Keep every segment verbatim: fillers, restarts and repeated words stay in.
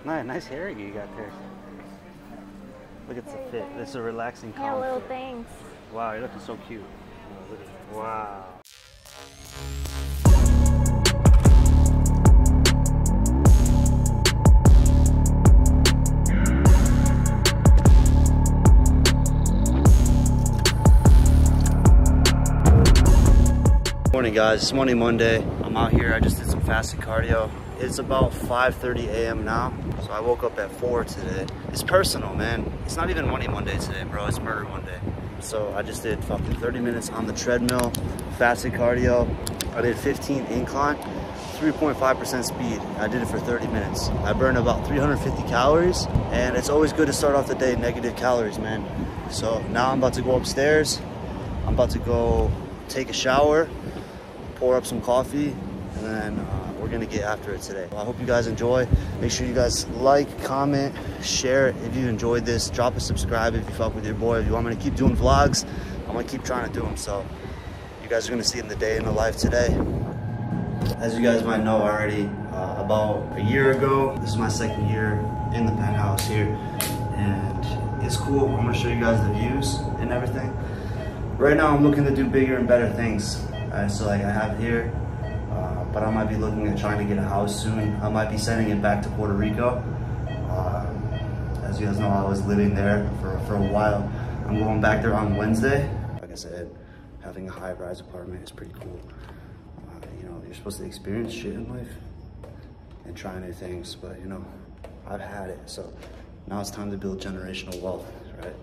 Nice, nice hair you got there. Look at the fit. This is a relaxing calm. Yeah, little fit. things. Wow, you're looking so cute. Oh, look at, wow. Morning guys, it's Monday Monday. I'm out here, I just did some fasted cardio. It's about five thirty a m now, so I woke up at four today. It's personal, man. It's not even Monday Monday today, bro, it's Murder Monday. So I just did fucking thirty minutes on the treadmill, fasted cardio. I did fifteen incline, three point five percent speed. I did it for thirty minutes. I burned about three hundred fifty calories, and it's always good to start off the day negative calories, man. So now I'm about to go upstairs. I'm about to go take a shower, pour up some coffee, and then uh, we're gonna get after it today. I hope you guys enjoy. Make sure you guys like, comment, share it if you enjoyed this. Drop a subscribe if you fuck with your boy. If you want me to keep doing vlogs, I'm gonna keep trying to do them. So you guys are gonna see in the day in the life today. As you guys might know already, uh, about a year ago, this is my second year in the penthouse here, and it's cool. I'm gonna show you guys the views and everything. Right now I'm looking to do bigger and better things. Uh, so like I have here, uh, but I might be looking at trying to get a house soon. I might be sending it back to Puerto Rico. Uh, as you guys know, I was living there for, for a while. I'm going back there on Wednesday. Like I said, having a high-rise apartment is pretty cool. Uh, you know, you're supposed to experience shit in life and try new things, but you know, I've had it. So now it's time to build generational wealth, right?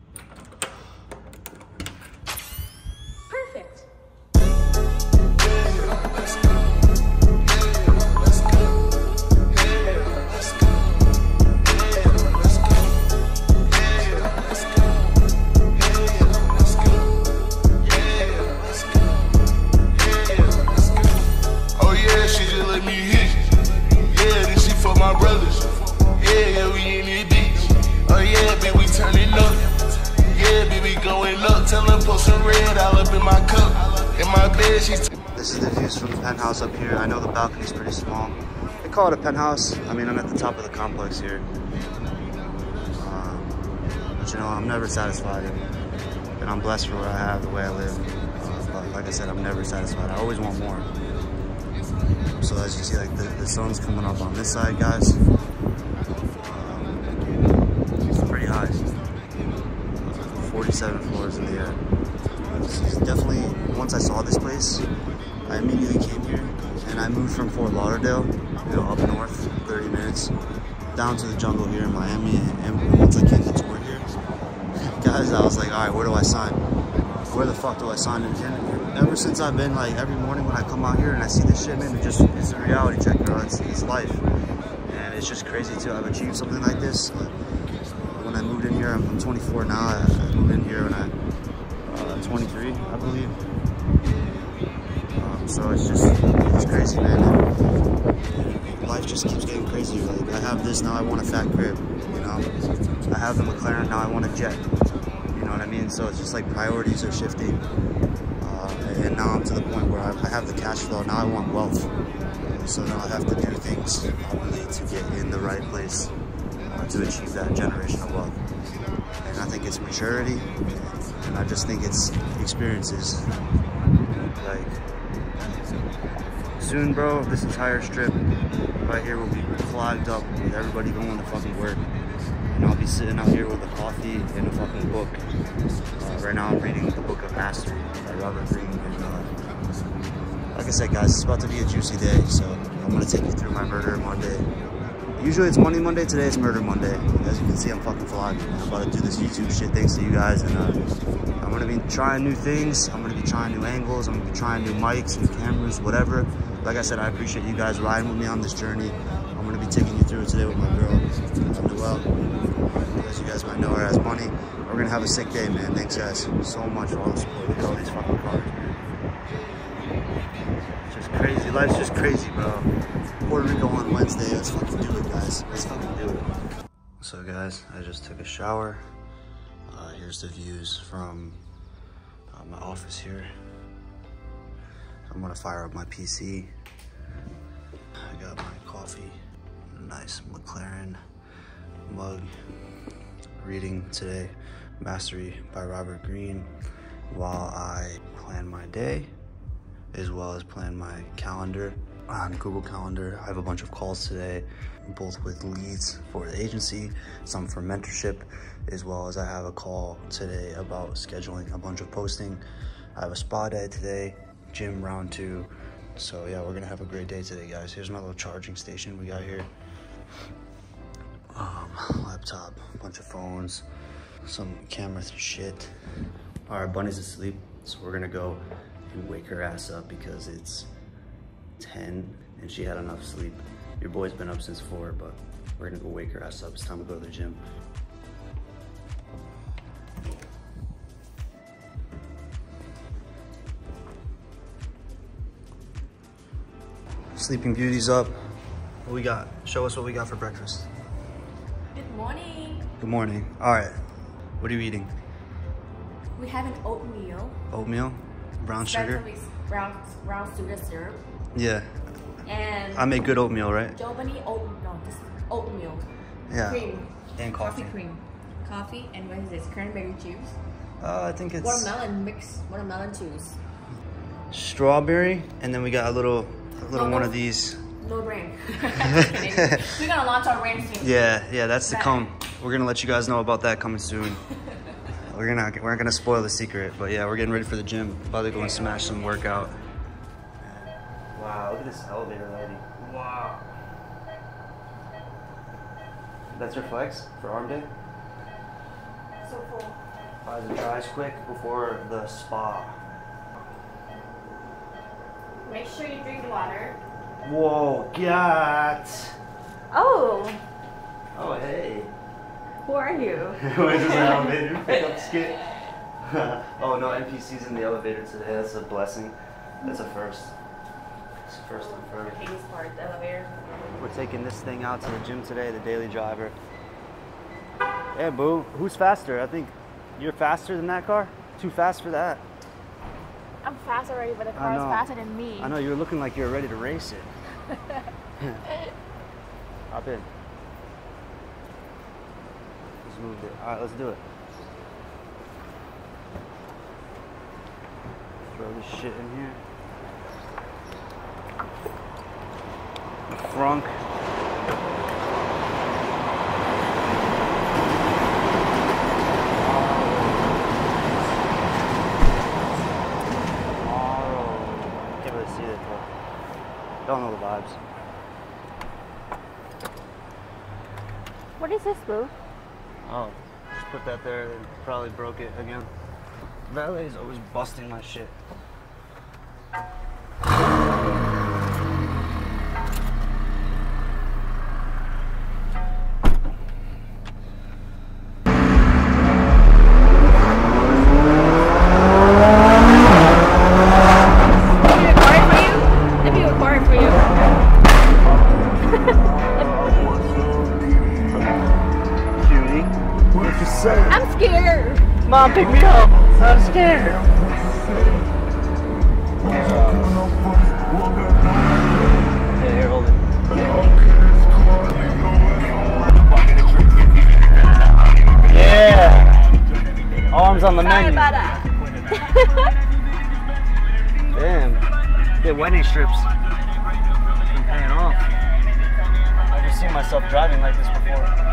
This is the views from the penthouse up here. I know the balcony's pretty small. They call it a penthouse. I mean, I'm at the top of the complex here. Um, but you know, I'm never satisfied. And I'm blessed for what I have, the way I live. Uh, but like I said, I'm never satisfied. I always want more. So as you see, like the, the sun's coming up on this side, guys. Um, it's pretty high. forty-seven floors in the air. This is definitely, once I saw this place, I immediately came here, and I moved from Fort Lauderdale, you know, up north, thirty minutes, down to the jungle here in Miami, and once I came to tour here, guys, I was like, all right, where do I sign? Where the fuck do I sign? And, and ever since I've been, like, every morning when I come out here and I see this shit, man, it just, it's a reality check, bro. It's, it's life, and it's just crazy, too. I've achieved something like this. Uh, when I moved in here, I'm, I'm twenty-four now, I, I moved in here when I Uh, twenty-three, I believe. Um, so it's just, it's crazy, man. And life just keeps getting crazier. Like, I have this, now I want a fat crib, you know? I have the McLaren, now I want a jet. You know what I mean? So it's just like priorities are shifting. Uh, and now I'm to the point where I have the cash flow, now I want wealth. So now I have to do things probably to get in the right place uh, to achieve that generational wealth. And I think it's maturity. And I just think it's experiences. Like, soon, bro, this entire strip right here will be clogged up with everybody going to fucking work. And I'll be sitting out here with a coffee and a fucking book. Uh, right now I'm reading the book of Mastery by Robert Greene. And, uh, like I said, guys, it's about to be a juicy day, so I'm gonna take you through my Murder Monday. Usually it's Monday Monday, today it's Murder Monday. As you can see, I'm fucking vlogging. I'm about to do this YouTube shit thanks to you guys, and uh, I'm gonna be trying new things. I'm gonna be trying new angles. I'm gonna be trying new mics, new cameras, whatever. Like I said, I appreciate you guys riding with me on this journey. I'm gonna be taking you through it today with my girl, Noelle. As you guys might know her as Bunny. We're gonna have a sick day, man. Thanks guys so much for all the support. Look at all these fucking cars, man. It's just crazy. Life's just crazy, bro. Puerto Rico on Wednesday. Let's fucking do it, guys. Let's fucking do it. So, guys, I just took a shower. Uh, here's the views from uh, my office here. I'm gonna fire up my P C. I got my coffee. nice McLaren mug. Reading today, Mastery by Robert Greene, while I plan my day, as well as plan my calendar on Google Calendar. I have a bunch of calls today, both with leads for the agency, some for mentorship, as well as I have a call today about scheduling a bunch of posting. I have a spa day today, gym round two. So yeah, we're gonna have a great day today, guys. Here's my little charging station we got here. Um, laptop, a bunch of phones, some camera shit. All right, Bunny's asleep, so we're gonna go and wake her ass up because it's ten and she had enough sleep. Your boy's been up since four, but we're gonna go wake her ass up. It's time to go to the gym. Sleeping Beauty's up. What we got? Show us what we got for breakfast. Good morning. Good morning. All right, what are you eating? We have an oatmeal. Oatmeal? Brown sugar? With brown, brown sugar syrup. Yeah. And I make good oatmeal, right? Vietbunny oat, no, this oatmeal. Yeah. Cream. And coffee. Coffee cream. Coffee, and what is this? Cranberry juice? Uh, I think it's... Watermelon mix, watermelon juice. Strawberry, and then we got a little, a little no, one no, of these. No brand. We're gonna launch our brand soon. Yeah, yeah, that's to come. We're gonna let you guys know about that coming soon. We're gonna, we're not gonna spoil the secret, but yeah, we're getting ready for the gym. About to go and smash some workout. Wow, look at this elevator lady. Wow. That's your flex for arm day? So cool. Eyes and dries quick before the spa. Make sure you drink water. Whoa, got. Oh. Oh, hey. Who are you? We're just an elevator pickup skit. Oh, no N P Cs in the elevator today. That's a blessing. That's a first. It's the first time for everything. The biggest part, the elevator. We're taking this thing out to the gym today, the daily driver. Hey, boo. Who's faster? I think you're faster than that car? Too fast for that. I'm fast already, but the car is faster than me. I know, you're looking like you're ready to race it. Hop in. Let's move it. All right, let's do it. Throw this shit in here. The frunk. Don't know the vibes. What is this, boo? Oh, just put that there and probably broke it again. Valet's always busting my shit. I'm scared. Mom, pick me up. I'm scared. Hey, here, hold it. Yeah. Arms on the Sorry menu. about that. Damn. Get wedding strips. I'm paying off. I've never seen myself driving like this before.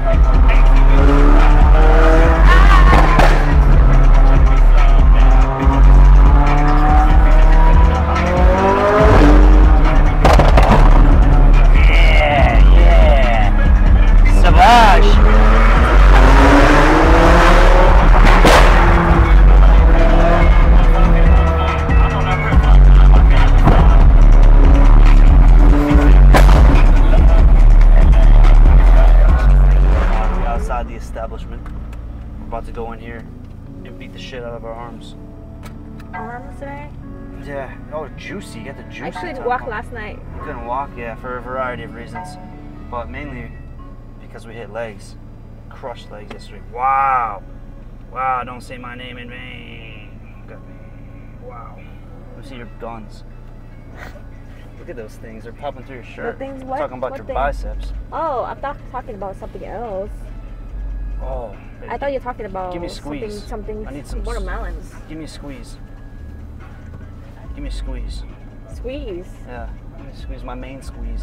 Establishment. We're about to go in here and beat the shit out of our arms. Arms today? Yeah. Oh, juicy. You got the juicy. I couldn't top walk on. last night. You couldn't walk, yeah, for a variety of reasons, but mainly because we hit legs, crushed legs yesterday. Wow. Wow. Don't say my name in vain. Got me. Wow. Let me see your guns. Look at those things. They're popping through your shirt. What things? I'm What? talking about what your thing? biceps. Oh, I thought you were talking about something else. Oh. Baby. I thought you were talking about Give me a squeeze. something, something I need some watermelons. Give me a squeeze. Give me a squeeze. Squeeze? Yeah. Give me a squeeze. My main squeeze.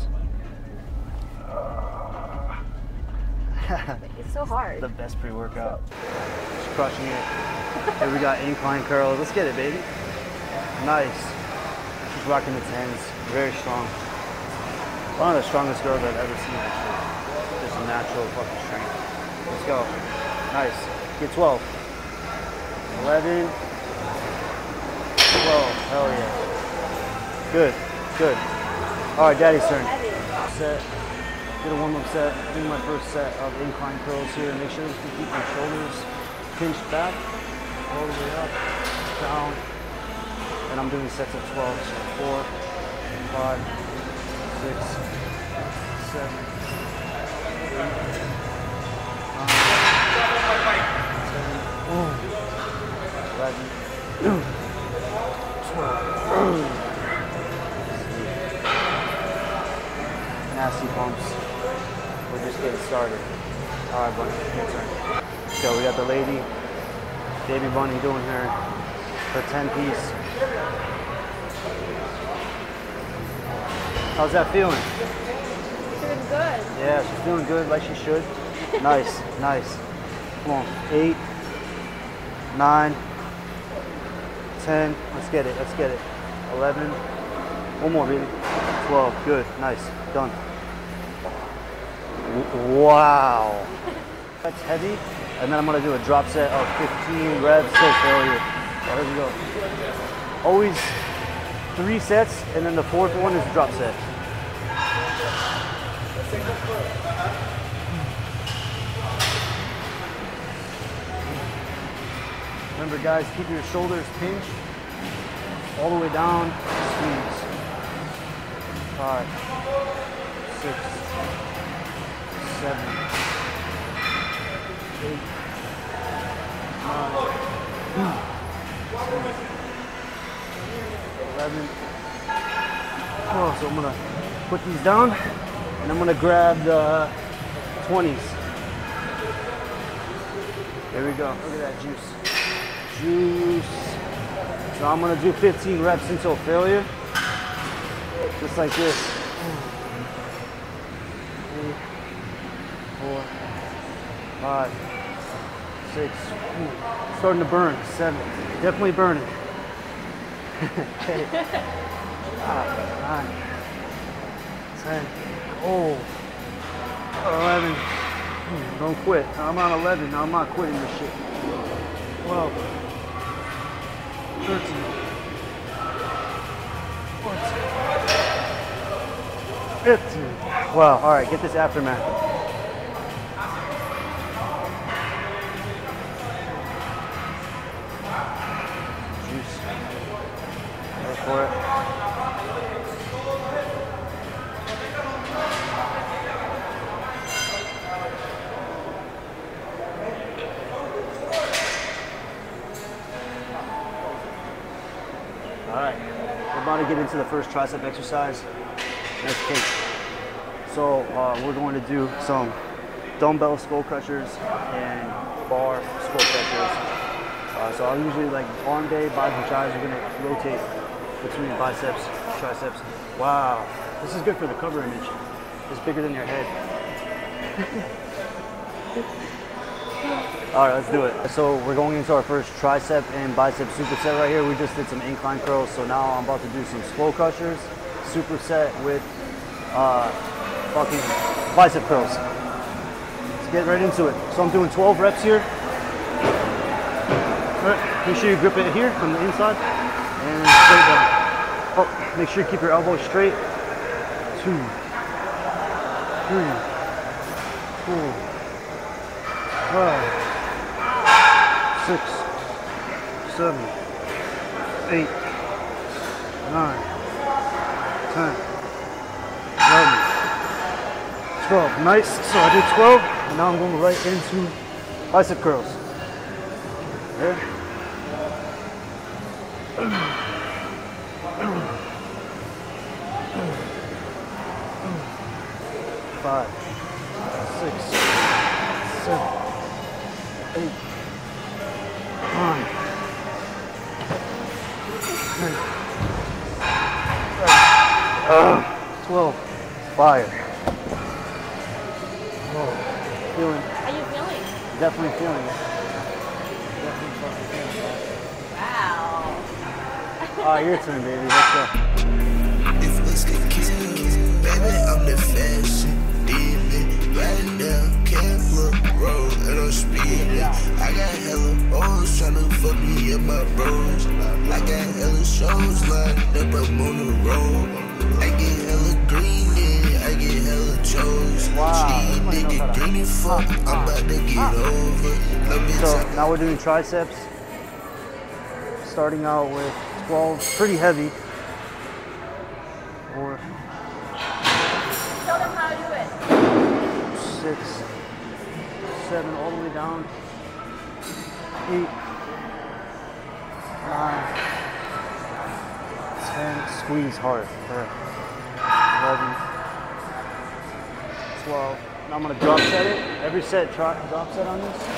Uh, It's so hard. The best pre-workout. Just crushing it. Here we got incline curls. Let's get it, baby. Nice. She's rocking the tens. Very strong. One of the strongest girls I've ever seen, actually. Just natural fucking strength. Let's go. Nice. Get twelve. eleven. twelve. Hell yeah. Good. Good. All right, daddy's turn. Set. Get a warm-up set. Do my first set of incline curls here. Make sure you keep your shoulders pinched back, all the way up, down. And I'm doing sets of twelve. So four, five, six, seven, eight, nine, ten, eleven, twelve. Nasty pumps. We're just getting started. All right, bunny, your turn. So we got the lady, baby bunny, doing her her ten piece. How's that feeling? Feeling good. Yeah, she's feeling good, like she should. Nice, nice. Come on, eight, nine, ten. Let's get it. Let's get it. Eleven. One more, baby. Twelve. Good. Nice. Done. Wow. That's heavy. And then I'm gonna do a drop set of fifteen reps till failure. So here we go. Always three sets, and then the fourth one is drop set. Remember, guys, keep your shoulders pinched all the way down. Squeeze. Five, six, seven, eight, nine, eleven. Oh, so I'm gonna put these down, and I'm gonna grab the twenties. There we go. Look at that juice. Juice. So I'm gonna do fifteen reps until failure. Just like this. Three, four, five, six. Ooh, starting to burn. Seven. Definitely burning. Eight, nine, ten. Oh. eleven. Ooh, don't quit. I'm on eleven. I'm not quitting this shit. twelve. thirteen. fourteen. fifteen. Wow, all right, get this aftermath. Juice. Go for it. All right, we're about to get into the first tricep exercise. Nice cake. So uh, we're going to do some dumbbell skull crushers and bar skull crushers. Uh, so I'll usually like arm day, biceps and tries. We're gonna rotate between biceps, triceps. Wow, this is good for the cover image. It's bigger than your head. All right, let's do it. So we're going into our first tricep and bicep superset right here. We just did some incline curls, so now I'm about to do some skull crushers, superset with uh, fucking bicep curls. Let's get right into it. So I'm doing twelve reps here. All right, make sure you grip it here from the inside and straight down. Oh, make sure you keep your elbows straight. Two, three, four, five, six, seven, eight, nine, ten, eleven, twelve. Nice. So I did twelve, and now I'm going right into bicep curls. There. five, six, seven, eight, nine, ten, eleven, twelve. Fire. Oh, feeling. How you feeling? Definitely feeling it. Definitely fucking feeling it. Wow. Alright, your turn, baby. Let's go. If it's the kill, baby, I'm the fashion demon. Riding down Camp Road and I'm speeding. I got hella hoes tryna fuck me up my bros. I got hella shows lined up, I'm on the road. I get hella green, yeah, I get hella chose. Wow. She did get green and fuck, I'm about to get over. So now we're doing triceps. Starting out with twelve, pretty heavy. Four. Tell them how to do it. Six, seven, all the way down. Eight, nine, ten. Squeeze hard. eleven, twelve. Now I'm gonna drop set it. Every set, try drop set on this.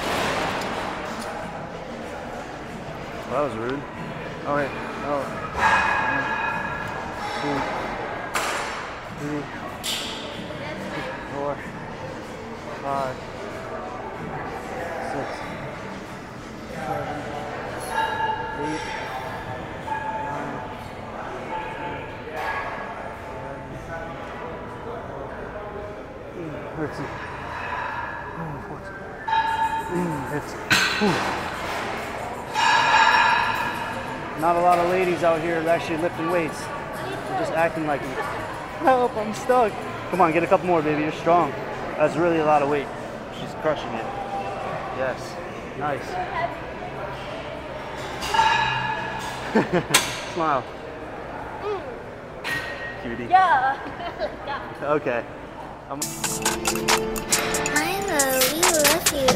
Well, that was rude. Oh wait, no. One, two, three, four, five, six, seven, eight, nine, ten, eleven, thirteen, fourteen, fifteen. Not a lot of ladies out here actually lifting weights. They're just acting like me. Help, I'm stuck. Come on, get a couple more, baby. You're strong. That's really a lot of weight. She's crushing it. Yes. Nice. Smile. Mm. Cutie. Yeah. Yeah. Okay. I'm Milo, we love you.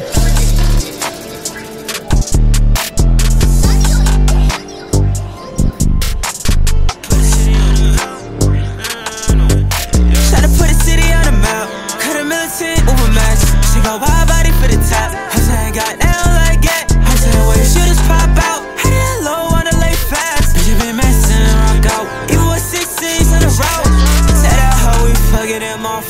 Wide body for the top. I'm saying got down like that. I'm saying where you shooters pop out. Had it low, wanna lay fast. Bitch, you been messing and rock out. Even with sixteens in a row. Tell that how we fucking them off.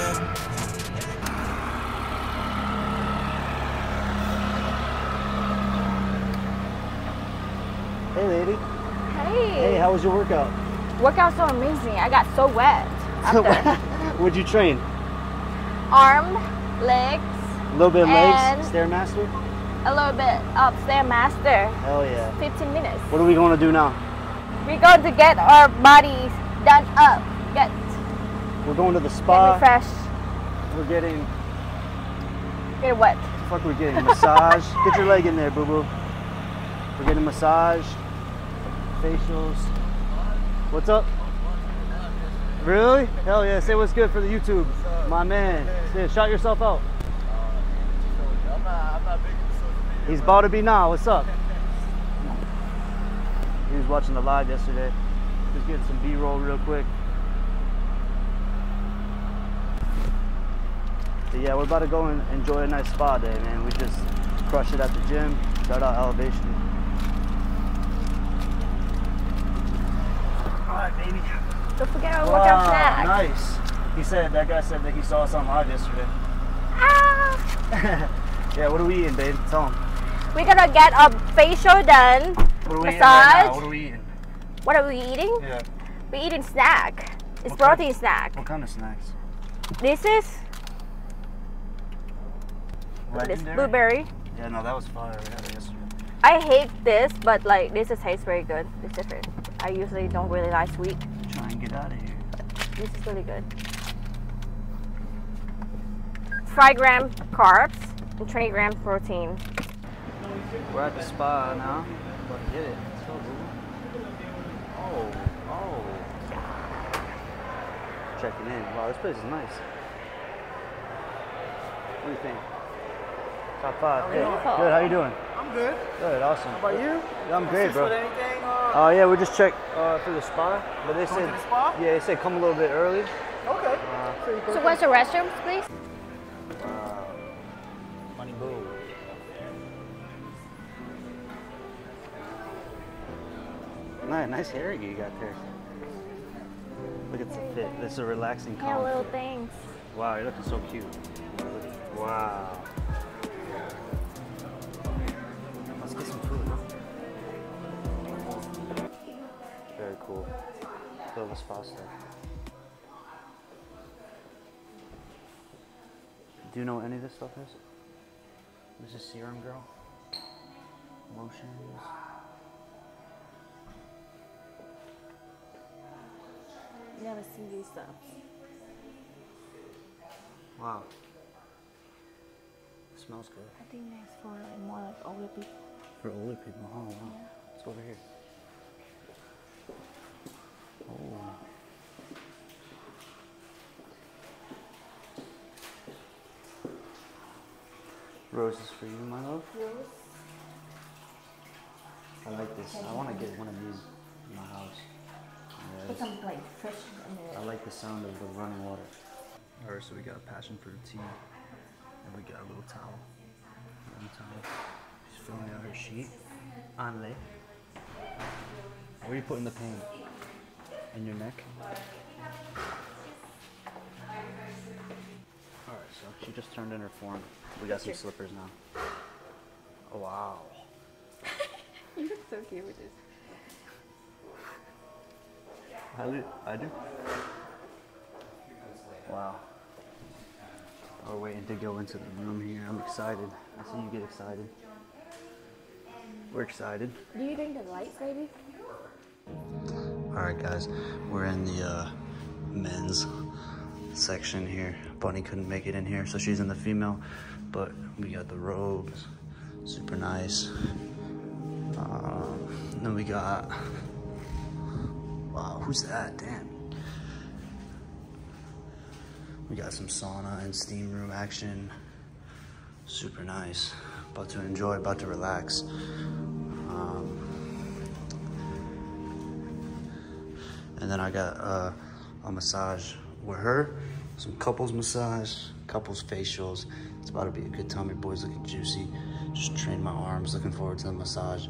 Hey, lady. Hey. Hey, how was your workout? Workout so amazing. I got so wet after. What'd you train? Arm, legs. A little bit of And- legs, Stairmaster? A little bit of Stairmaster. Hell yeah. fifteen minutes. What are we going to do now? We're going to get our bodies done up. Get, We're going to the get spa. refreshed. We're getting, Get wet. fuck we're getting, massage. Get your leg in there, boo-boo. We're getting massage, facials. What's up? Really? Hell yeah, say what's good for the YouTube. My man. Yeah, shout yourself out. I'm not, I'm not big into social media. He's about to be now. What's up? He was watching the live yesterday. Just getting some B-roll real quick. But yeah, we're about to go and enjoy a nice spa day, man. We just crushed it at the gym. Shout out Elevation. All right, baby. Don't forget our workout snack. Nice. He said, that guy said that he saw something live yesterday. Ah. Yeah, what are we eating, babe? Tell him. We're gonna get a facial done. What are we Massage. eating right now? What are we eating? What are we eating? Yeah. We're eating snack. It's What protein kind? snack. What kind of snacks? This is this Legendary? blueberry. Yeah, no, that was fire. We had it yesterday. I hate this, but like this is tastes very good. It's different. I usually don't really like sweet. Try and get out of here. This is really good. five gram carbs and twenty grams protein. We're at the spa now. Let's get it. Let's go, boo. Oh, oh. Checking in. Wow, this place is nice. What do you think? Top five. Good. Beautiful. Good. How you doing? I'm good. Good. Awesome. How about you? I'm great, Assist bro. with anything? Uh, Oh yeah, we just checked uh, for the spa, but they Going said to the spa? yeah, they said come a little bit early. okay. Uh, So where's the restrooms, please? Wow. Funny boo. Nice, nice hair you got there. Look at the fit. It's a relaxing Yeah, calm little fit. things. Wow, you're looking so cute. Wow. Let's get some food. Very cool. Fill this faster. Do you know what any of this stuff is? This is serum, girl. Lotions. Never see these stuff. Wow. It smells good. I think that's for like more like older people. For older people, oh wow. Yeah. Let's go over here. Oh. Roses for you, my love. Rose. I like this. I want to get one of these in my house. Put some like fresh in I there. like the sound of the running water. Alright, so we got passion fruit tea. And we got a little towel. One towel. She's filling out her sheet. Anle. Where are you putting the pain? In your neck? Alright, so she just turned in her form. We got some slippers now. Oh, wow. You look so cute with this. I do. I do. Wow. We're waiting to go into the room here. I'm excited. I see you get excited. We're excited. Do you think the lights, maybe? Alright guys, we're in the uh, men's section here. Bunny couldn't make it in here, so she's in the female. But we got the robes. Super nice. Uh, then we got... Wow, who's that? Damn. We got some sauna and steam room action. Super nice. About to enjoy, about to relax. Um, and then I got uh, a massage with her, some couples massage, couples facials. It's about to be a good time. Your boy's looking juicy. Just trained my arms, looking forward to the massage.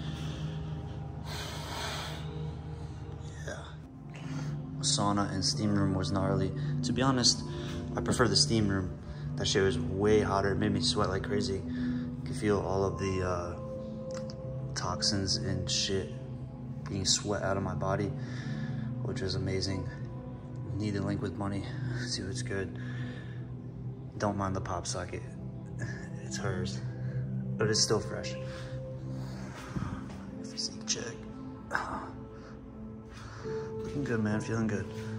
Sauna and steam room was gnarly. To be honest, I prefer the steam room. That shit was way hotter. It made me sweat like crazy. You could feel all of the uh, toxins and shit being sweat out of my body, which was amazing. Need a link with money. See what's good. Don't mind the pop socket. It's hers, but it's still fresh. Physique check. Looking good, man. Feeling good.